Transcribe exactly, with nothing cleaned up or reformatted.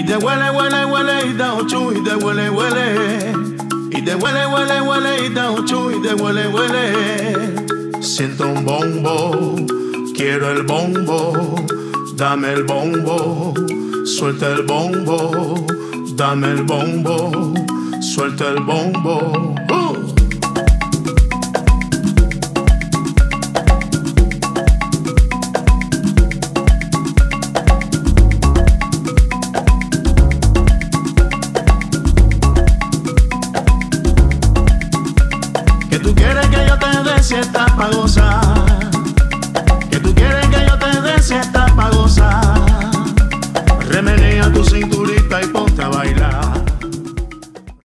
te huele, huele, huele y da ocho y te huele, huele. Y te huele, huele, huele y da ocho y te huele, huele. Siento un bombo, quiero el bombo, dame el bombo, suelta el bombo, dame el bombo, suelta el bombo. ¡Uh! Que tú quieres que yo te dé si estás pa' gozar. Que tú quieres que yo te dé si estás pa' gozar. Remenea tu cinturita y ponte a bailar.